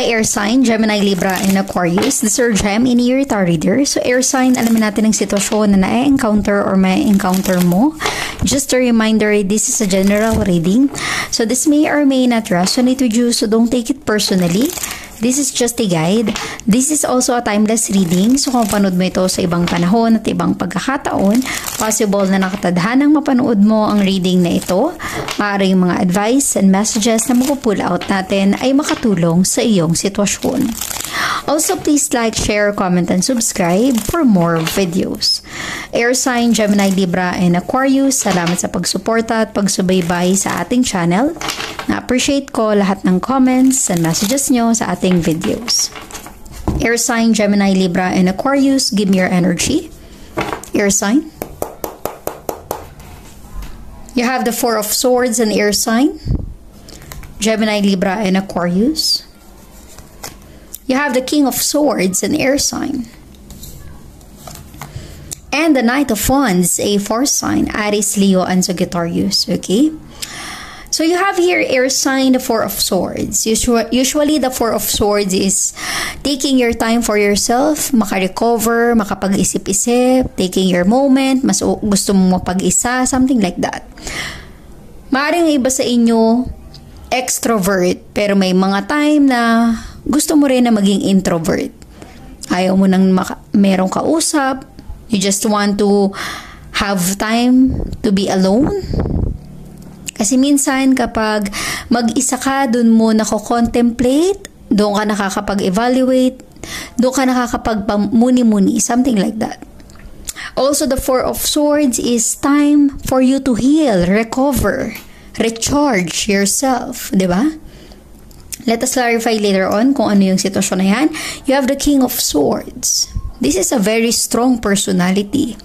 Hi, air sign, Gemini, Libra, and Aquarius. This is Gem in your tarot reader. So, air sign, alamin natin ang sitwasyon na na-encounter or may encounter mo. Just a reminder, this is a general reading. So, this may or may not resonate with you, so don't take it personally. This is just a guide. This is also a timeless reading. So, kung panood mo ito sa ibang panahon at ibang pagkakataon, possible na nakatadhanang mapanood mo ang reading na ito. Maaaring mga advice and messages na mapupull out natin ay makatulong sa iyong sitwasyon. Also, please like, share, comment, and subscribe for more videos. Air sign, Gemini, Libra, and Aquarius, salamat sa pagsuporta at pagsubaybay sa ating channel. Na-appreciate ko lahat ng comments and messages nyo sa ating videos. Air sign, Gemini, Libra, and Aquarius, give me your energy. Air sign. You have the Four of Swords and air sign. Gemini, Libra, and Aquarius. You have the King of Swords and air sign. And the Knight of Wands, a fire sign, Aries, Leo, and Sagittarius. Okay? So you have here air sign, the Four of Swords. Usually, the Four of Swords is taking your time for yourself, makarecover, makapag-isip-isip, taking your moment, mas gusto mo mapag-isa, something like that. Maaaring iba sa inyo, extrovert, pero may mga time na gusto mo rin na maging introvert. Ayaw mo nang merong kausap, you just want to have time to be alone. Kasi minsan kapag mag-isa ka, dun mo nako-contemplate, doon ka nakakapag-evaluate, doon ka nakakapag-muni-muni, something like that. Also, the Four of Swords is time for you to heal, recover, recharge yourself, di ba? Let us clarify later on kung ano yung sitwasyon na yan. You have the King of Swords. This is a very strong personality.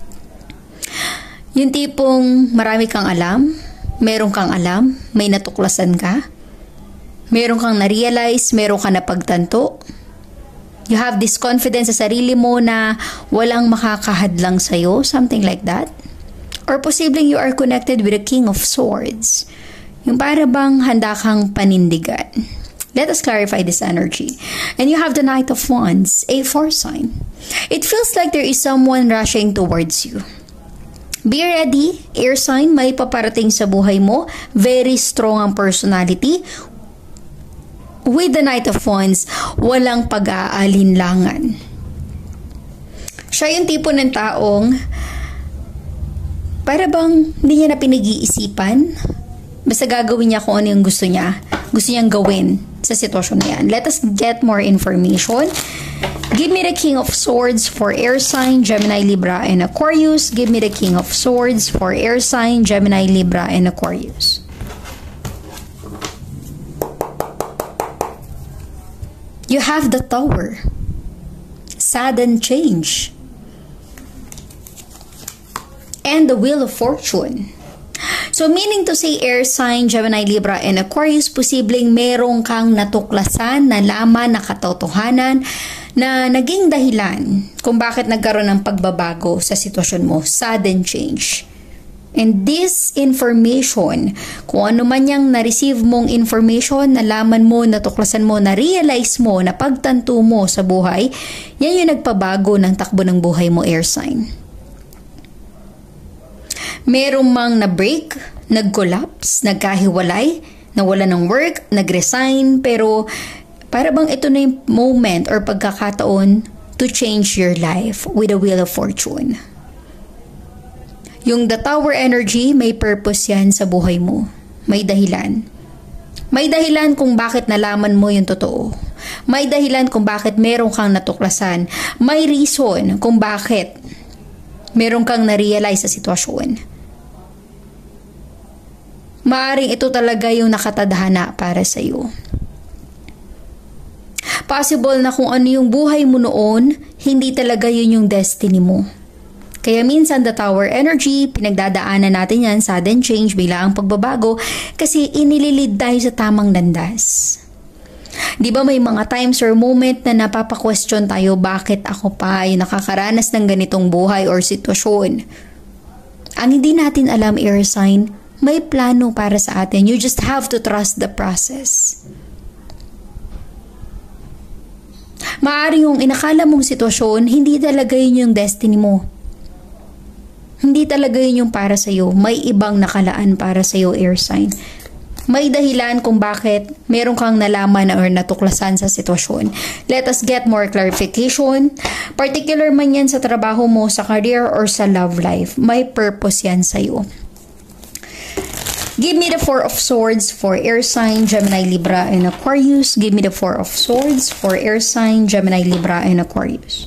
Yung tipong marami kang alam, meron kang alam, may natuklasan ka, meron kang na-realize, meron kang napagtanto. You have this confidence sa sarili mo na walang makakahadlang sa'yo, something like that. Or posibleng you are connected with the King of Swords. Yung para bang handa kang panindigan. Let us clarify this energy. And you have the Knight of Wands, a fire sign. It feels like there is someone rushing towards you. Be ready, air sign, may paparating sa buhay mo. Very strong ang personality. With the Knight of Wands, walang pag-aalinlangan. Siya yung tipo ng taong para bang hindi niya na pinag-iisipan. Basta gagawin niya kung ano yung gusto niya. Gusto niyang gawin sa sitwasyon na yan. Let us get more information. Give me the King of Swords for air sign, Gemini, Libra, and Aquarius. Give me the King of Swords for air sign, Gemini, Libra, and Aquarius. You have the Tower. Sudden change. And the Wheel of Fortune. So, meaning to say, air sign, Gemini, Libra, and Aquarius, posibleng merong kang natuklasan, nalaman, nakatotohanan, na naging dahilan kung bakit nagkaroon ng pagbabago sa sitwasyon mo, sudden change. And this information, kung ano man yung na-receive mong information, nalaman mo, natuklasan mo, na-realize mo, napagtanto mo sa buhay, yan yung nagpabago ng takbo ng buhay mo, air sign. Merong mang na-break, nag-collapse, nagkahiwalay, nawala ng work, nag-resign, pero para bang ito na yung moment or pagkakataon to change your life with the Wheel of Fortune. Yung the Tower energy, may purpose yan sa buhay mo. May dahilan. May dahilan kung bakit nalaman mo yung totoo. May dahilan kung bakit meron kang natuklasan. May reason kung bakit meron kang na-realize sa sitwasyon. Maaring ito talaga yung nakatadhana para sa iyo. Possible na kung ano yung buhay mo noon, hindi talaga yun yung destiny mo. Kaya minsan the Tower energy, pinagdadaanan natin yan, sudden change, biglaang pagbabago, kasi inililid tayo sa tamang landas. Di ba may mga times or moment na napapa-question tayo, bakit ako pa ay nakakaranas ng ganitong buhay or sitwasyon? Ang hindi natin alam, air sign, may plano para sa atin. You just have to trust the process. Maaari yung inakala mong sitwasyon, hindi talaga yun yung destiny mo. Hindi talaga yun yung para sa'yo. May ibang nakalaan para sa'yo, air sign. May dahilan kung bakit meron kang nalaman or natuklasan sa sitwasyon. Let us get more clarification. Particular man yan sa trabaho mo, sa career, or sa love life. May purpose yan sa'yo. Give me the Four of Swords for air sign, Gemini, Libra, and Aquarius. Give me the Four of Swords for air sign, Gemini, Libra, and Aquarius.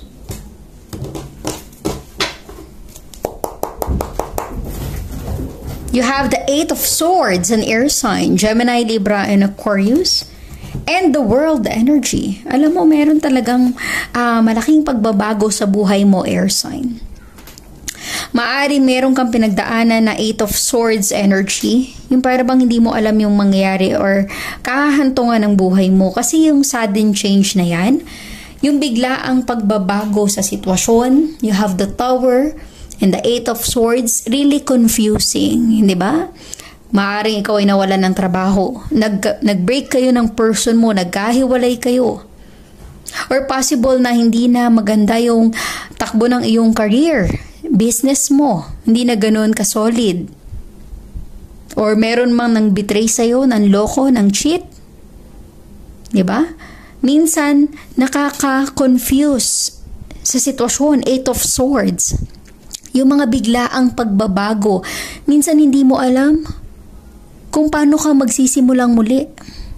You have the Eight of Swords, an air sign, Gemini, Libra, and Aquarius. And the World energy. Alam mo, meron talagang malaking pagbabago sa buhay mo, air sign. Maari meron kang pinagdaanan na Eight of Swords energy. Yung para bang hindi mo alam yung mangyayari or kahahantungan ng buhay mo. Kasi yung sudden change na yan, yung bigla ang pagbabago sa sitwasyon. You have the Tower and the Eight of Swords, really confusing, hindi ba? Maaaring ikaw ay nawalan ng trabaho. Nag-break kayo ng person mo, nagkahiwalay kayo. Or possible na hindi na maganda yung takbo ng iyong career, business mo, hindi na ganoon ka-solid. Or meron mang nang betray sa'yo, nang loko, nang cheat. Di ba? Minsan, nakaka-confuse sa sitwasyon, Eight of Swords. Yung mga biglaang pagbabago. Minsan hindi mo alam kung paano ka magsisimulang muli.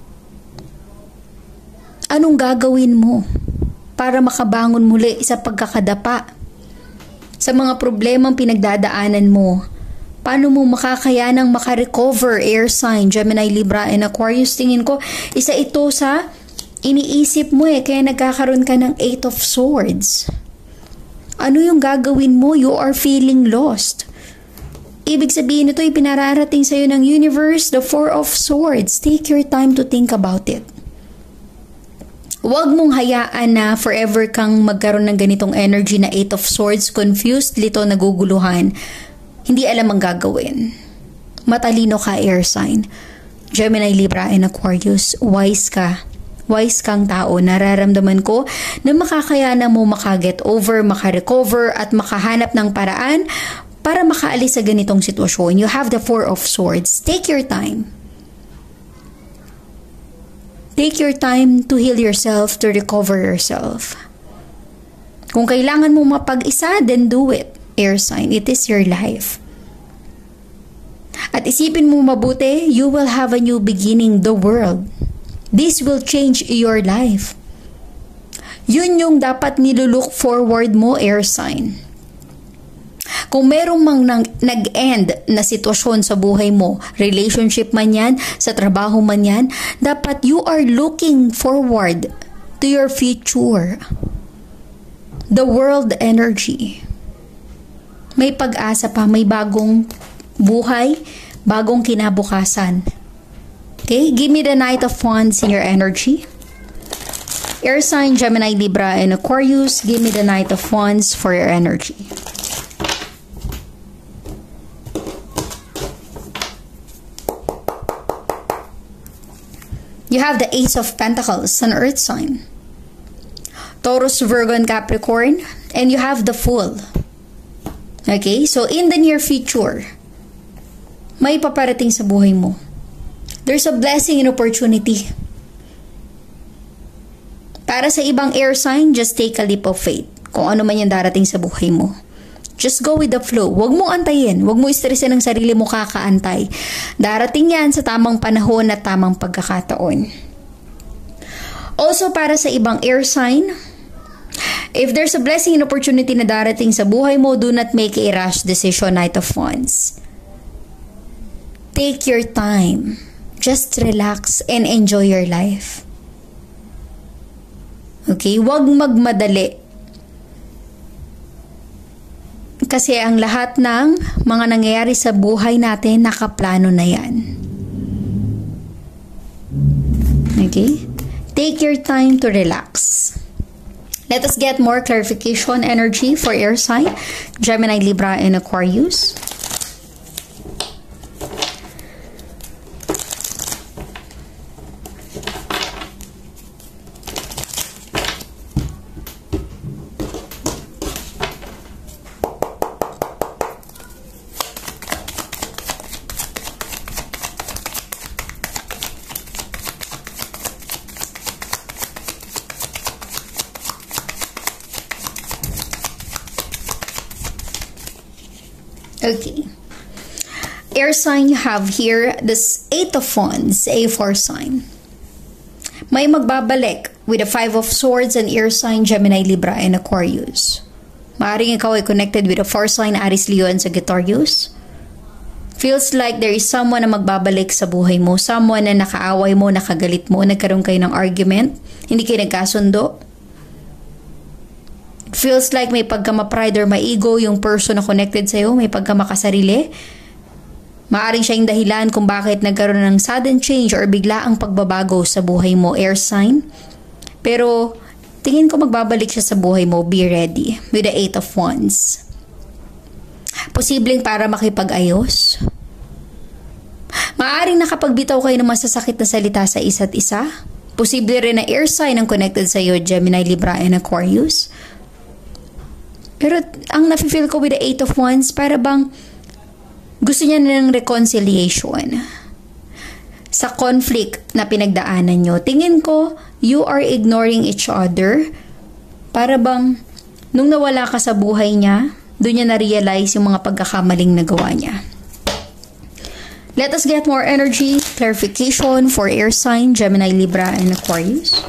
Anong gagawin mo para makabangon muli sa pagkakadapa? Sa mga problemang pinagdadaanan mo, paano mo makakayanang makarecover, air sign, Gemini, Libra, and Aquarius? Tingin ko, isa ito sa iniisip mo kaya nagkakaroon ka ng Eight of Swords. Ano yung gagawin mo? You are feeling lost. Ibig sabihin nito, ipinararating sa'yo ng universe, the Four of Swords. Take your time to think about it. Huwag mong hayaan na forever kang magkaroon ng ganitong energy na Eight of Swords, confused, lito, naguguluhan. Hindi alam ang gagawin. Matalino ka, air sign. Gemini, Libra, and Aquarius, wise ka. Wise kang tao, nararamdaman ko na makakayana mo makaget over, makarecover at makahanap ng paraan para makaalis sa ganitong sitwasyon. You have the Four of Swords. Take your time. Take your time to heal yourself, to recover yourself. Kung kailangan mo mapag-isa, then do it. Air sign, it is your life. At isipin mo mabuti, you will have a new beginning, the world. This will change your life. Yun yung dapat nilulook forward mo, air sign. Kung merong mang nag-end na sitwasyon sa buhay mo, relationship man yan, sa trabaho man yan, dapat you are looking forward to your future. The world energy. May pag-asa pa, may bagong buhay, bagong kinabukasan. Okay, give me the Knight of Wands in your energy. Air sign, Gemini, Libra, and Aquarius. Give me the Knight of Wands for your energy. You have the Ace of Pentacles, an earth sign. Taurus, Virgo, and Capricorn. And you have the Fool. Okay, so in the near future, may paparating sa buhay mo. There's a blessing and opportunity. Para sa ibang air sign, just take a leap of faith. Kung ano man yung darating sa buhay mo. Just go with the flow. Huwag mo antayin. Huwag mo istresin ng sarili mo kakaantay. Darating yan sa tamang panahon at tamang pagkakataon. Also, para sa ibang air sign, if there's a blessing and opportunity na darating sa buhay mo, do not make a rash decision, Knight of Wands. Take your time. Just relax and enjoy your life. Okay? Huwag magmadali. Kasi ang lahat ng mga nangyayari sa buhay natin, nakaplano na yan. Okay? Take your time to relax. Let us get more clarification energy for air sign, Gemini, Libra, and Aquarius. Okay. Air sign, you have here this 8 of Wands, A4 sign. May magbabalik with the 5 of Swords and air sign, Gemini, Libra, and Aquarius. Maaring ikaw ay connected with a 4 sign, Aries, Leo, and Sagittarius. Feels like there is someone na magbabalik sa buhay mo. Someone na nakaaway mo, nakagalit mo, nagkaroon kayo ng argument, hindi kayo nagkasundo. It feels like may pagkama-pride or ma-ego yung person na connected sa'yo, may pagkamakasarili. Maaring siya yung dahilan kung bakit nagkaroon ng sudden change or bigla ang pagbabago sa buhay mo, air sign. Pero tingin ko magbabalik siya sa buhay mo, be ready, with the 8 of Wands. Posibleng para makipag-ayos. Maaring nakapagbitaw kayo ng masasakit na salita sa isa't isa. Posible rin na air sign ang connected sa iyo, Gemini, Libra, and Aquarius. Pero ang nafe-feel ko with the 8 of Wands, para bang gusto niya ng reconciliation sa conflict na pinagdaanan nyo. Tingin ko, you are ignoring each other. Para bang nung nawala ka sa buhay niya, doon niya na-realize yung mga pagkakamaling nagawa niya. Let us get more energy, clarification for air sign, Gemini, Libra, and Aquarius.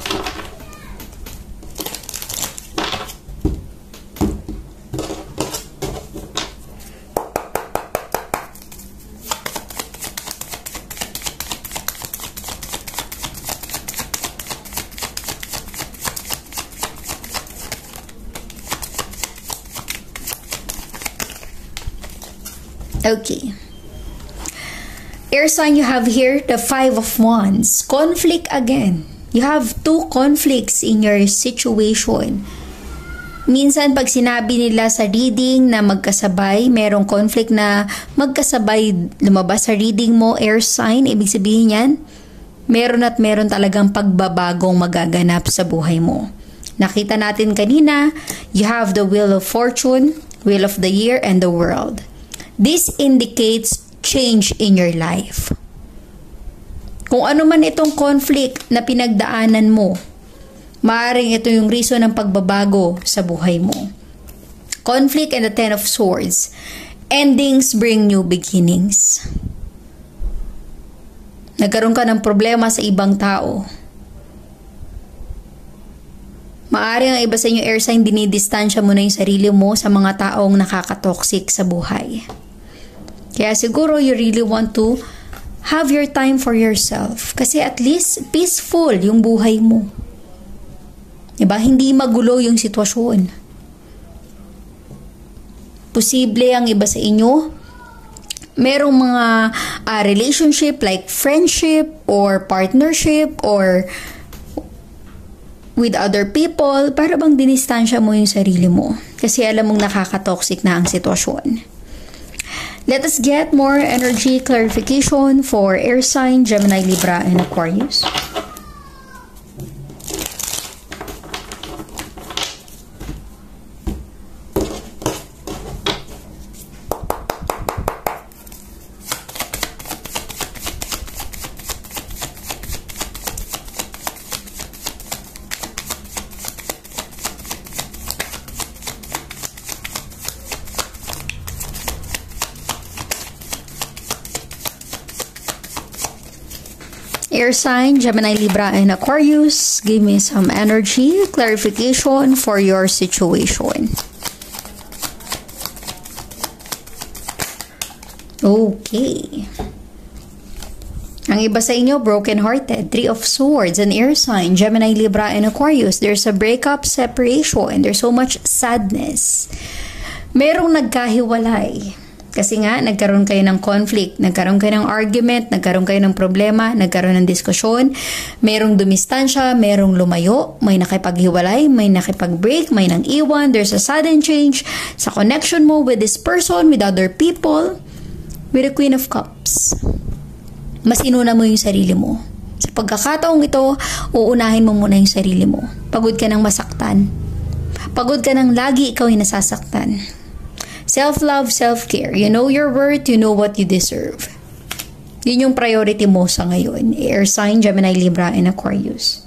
Okay. Air sign, you have here the 5 of Wands. Conflict again. You have 2 conflicts in your situation. Minsan pag sinabi nila sa reading na magkasabay, merong conflict na magkasabay lumabas sa reading mo, air sign, ibig sabihin yan, meron at meron talagang pagbabagong magaganap sa buhay mo. Nakita natin kanina, you have the Wheel of Fortune, Wheel of the Year, and the World. This indicates change in your life. Kung ano man itong conflict na pinagdaanan mo, maaaring ito yung reason ng pagbabago sa buhay mo. Conflict and the 10 of Swords. Endings bring new beginnings. Nagkaroon ka ng problema sa ibang tao. Maaaring ang iba sa inyo air sign, dinidistansya mo na yung sarili mo sa mga taong nakakatoxic sa buhay. Kaya siguro you really want to have your time for yourself. Kasi at least peaceful yung buhay mo. Diba? Hindi magulo yung sitwasyon. Posible ang iba sa inyo, merong mga relationship like friendship or partnership or with other people, para bang dinistansya mo yung sarili mo. Kasi alam mong nakaka-toxic na ang sitwasyon. Let us get more energy clarification for air sign, Gemini, Libra, and Aquarius. Air sign, Gemini, Libra, and Aquarius, give me some energy, clarification for your situation. Okay. Ang iba sa inyo, broken-hearted, 3 of Swords, an air sign, Gemini, Libra, and Aquarius. There's a breakup, separation, there's so much sadness. Merong nagkahiwalay. Kasi nga, nagkaroon kayo ng conflict, nagkaroon kayo ng argument, nagkaroon kayo ng problema, nagkaroon ng diskusyon, merong dumistansya, merong lumayo, may nakipaghiwalay, may nakipag-break, may nang iwan, there's a sudden change sa connection mo with this person, with other people, with the Queen of Cups. Mas inuna mo yung sarili mo. Sa pagkakataong ito, uunahin mo muna yung sarili mo. Pagod ka ng masaktan. Pagod ka ng lagi ikaw yung nasasaktan. Self-love, self-care. You know your worth, you know what you deserve. Yun yung priority mo sa ngayon. Air sign, Gemini, Libra, and Aquarius.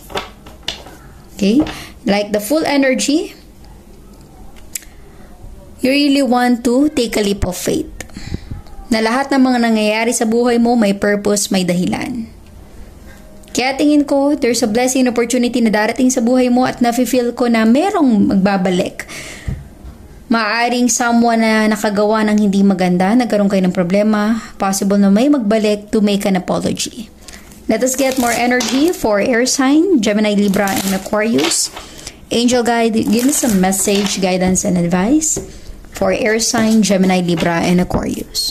Okay? Like the full energy. You really want to take a leap of faith. Na lahat ng mga nangyayari sa buhay mo may purpose, may dahilan. Kaya tingin ko, there's a blessing opportunity na darating sa buhay mo at nafe-feel ko na merong magbabalik. Maaring someone na nakagawa ng hindi maganda, nagkaroon kayo ng problema, possible na may magbalik to make an apology. Let us get more energy for air sign, Gemini, Libra, and Aquarius. Angel guide, give me some message, guidance, and advice for air sign, Gemini, Libra, and Aquarius.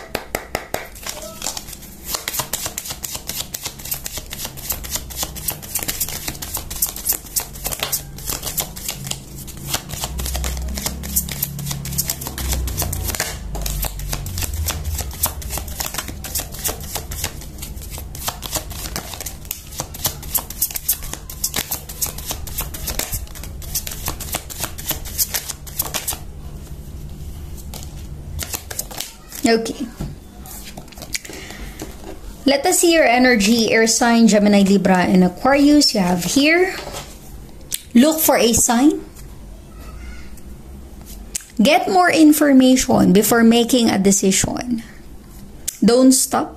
Okay. Let us see your energy, air sign, Gemini, Libra, and Aquarius. You have here, look for a sign. Get more information before making a decision. Don't stop.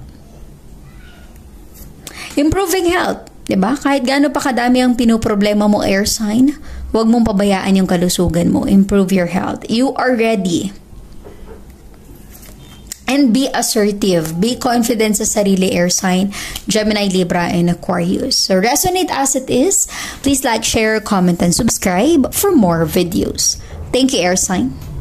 Improving health. Diba? Kahit gaano pa kadami ang pinoproblema mo, air sign, huwag mong pabayaan yung kalusugan mo. Improve your health. You are ready. And be assertive. Be confident sa sarili, air sign, Gemini, Libra, and Aquarius. So resonate as it is. Please like, share, comment, and subscribe for more videos. Thank you, air sign.